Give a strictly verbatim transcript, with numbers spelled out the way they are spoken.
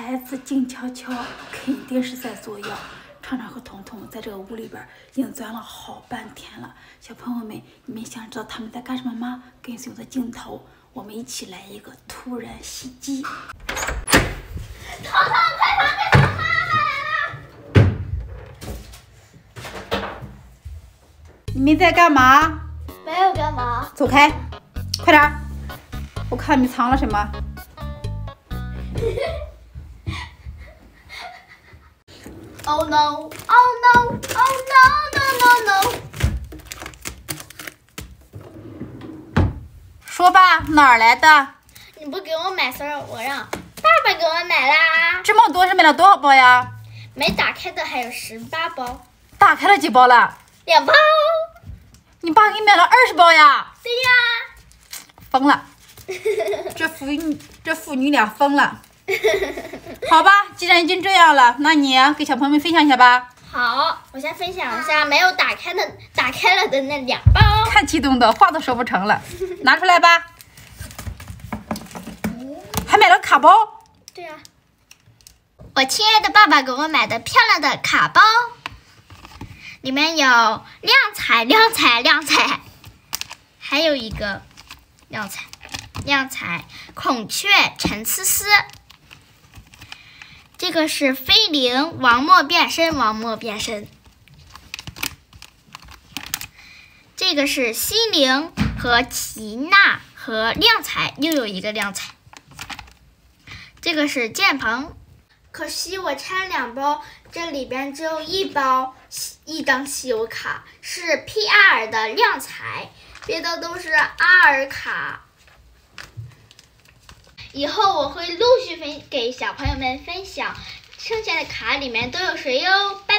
孩子静悄悄，肯定是在作妖。常常和彤彤在这个屋里边已经钻了好半天了。小朋友们，你们想知道他们在干什么吗？跟随我的镜头，我们一起来一个突然袭击。彤彤，快上，快上，妈妈来了！你们在干嘛？ 没有干嘛。 走开，快点！我看你藏了什么。 Oh no! Oh no! Oh no! No no no! 说吧，哪儿来的？ 你不给我买丝儿，我让爸爸给我买啦。 这么多是买了多少包呀？ 没打开的还有十八包。 打开了几包了？ 两包。 你爸给你买了二十包呀？ 对呀。 疯了！这父女这父女俩疯了。好吧，既然已经这样了，那你给小朋友们分享一下吧。 好，我先分享一下没有打开的、打开了的那两包。 看激动的话都说不成了，拿出来吧。还买了卡包。 对呀、啊，我亲爱的爸爸给我买的漂亮的卡包，里面有亮彩、亮彩、亮彩，还有一个亮彩、亮彩孔雀陈思思。这个是菲灵王墨变身，王墨变身。这个是西灵和齐娜和亮彩，又有一个亮彩。这个是建鹏，可惜我拆了两包，这里边只有一包一张稀有卡，是 P R 的亮彩，别的都是 R 卡。以后我会陆续分给小朋友们分享，剩下的卡里面都有谁哟？